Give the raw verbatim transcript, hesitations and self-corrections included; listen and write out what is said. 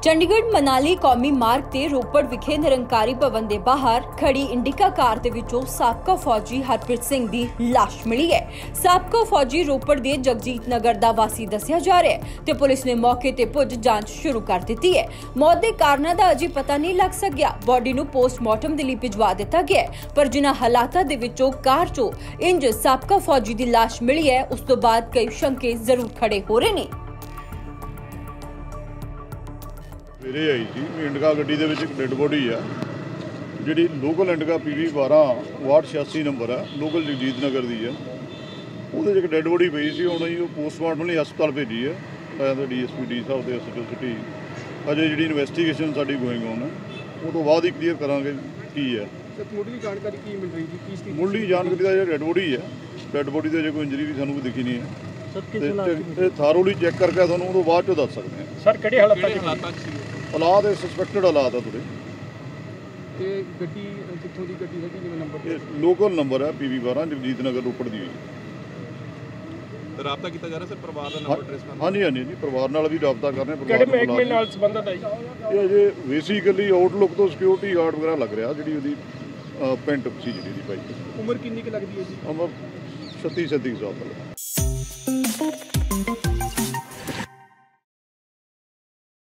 ਚੰਡੀਗੜ੍ਹ ਮਨਾਲੀ ਕੌਮੀ ਮਾਰਗ ਤੇ ਰੋਪੜ ਵਿਖੇ ਨਿਰੰਕਾਰੀ ਭਵਨ ਦੇ ਬਾਹਰ ਖੜੀ ਇੰਡੀਕਾ ਕਾਰ ਦੇ ਵਿੱਚੋਂ ਸਾਬਕਾ ਫੌਜੀ ਹਰਪ੍ਰੀਤ ਸਿੰਘ ਦੀ ਲਾਸ਼ ਮਿਲੀ ਹੈ। ਸਾਬਕਾ ਫੌਜੀ ਰੋਪੜ ਦੇ ਜਗਜੀਤ ਨਗਰ ਦਾ ਵਾਸੀ ਦੱਸਿਆ ਜਾ ਰਿਹਾ ਹੈ ਤੇ ਪੁਲਿਸ ਨੇ ਮੌਕੇ ਤੇ ਪੁੱਜ ਜਾਂਚ ਸ਼ੁਰੂ ਕਰ ਦਿੱਤੀ ਹੈ। ਮੌਤ ਦੇ ਕਾਰਨਾਂ ਦਾ ਅਜੇ ਪਤਾ ਨਹੀਂ ਲੱਗ ਸਕਿਆ। ਬੋਡੀ ਨੂੰ ਪੋਸਟਮਾਰਟਮ ਦੇ ਲਈ ਭਿਜਵਾ ਦਿੱਤਾ ਗਿਆ ਹੈ, ਪਰ ਜਿਨ੍ਹਾਂ ਹਾਲਾਤਾਂ ਦੇ ਵਿੱਚੋਂ ਕਾਰ 'ਚੋਂ ਇੰਜ ਸਾਬਕਾ ਫੌਜੀ ਦੀ ਲਾਸ਼ ਮਿਲੀ ਹੈ, ਉਸ ਤੋਂ ਬਾਅਦ ਕਈ ਸ਼ੰਕੇ ਜ਼ਰੂਰ ਖੜੇ ਹੋ ਰਹੇ ਨੇ। मेरे आई थी इंडिका गड्डी दे विच एक डेड बॉडी है जिहड़ी लोकल इंडिका पी वी बारह वार्ड छियासी नंबर है लोकल जगजीत नगर की है। वो एक डेड बॉडी पई सी हुण जी पोस्टमार्टम लई हस्पताल भेजी है। मैं तो डी एस पी डी साहब के एस एच ओ सिटी अजे जी इन्वेस्टिगेशन साडी गोइंग ऑन है, वो तो बाद ही क्लीयर करांगे की है। मुढ़ली जानकारी की मिल रही थी? मुढ़ली जानकारी का जो डेड बॉडी है, डेड बॉडी से कोई इंजरी भी सानू कोई दिखी नहीं है। थारोली चैक करके थानू उदों बाद चो दस सकते हैं। सर किहड़े हालात हालात सस्पैक्टेड हालात है थोड़े। ते गड्डी कित्थों दी गड्डी है जिवें नंबर ये लोकल नंबर है पी वी बारह जगजीत नगर रोपड़ दी। राबता किया जा रहा सर परिवार का नंबर ट्रेस करना? हाँ जी हाँ जी जी परिवार नाल भी राबता कर रहे हैं। किहड़े महकमे नाल संबंधित है? ये अजे बेसिकली आउटलुक तो सिक्योरिटी गार्ड वगैरह लग रहा जिहड़ी ओहदी पेंट सी जिहड़ी दी भाई। उम्र कितनी क लगदी है जी? उम्र छत्तीस सैंतीस साल तक।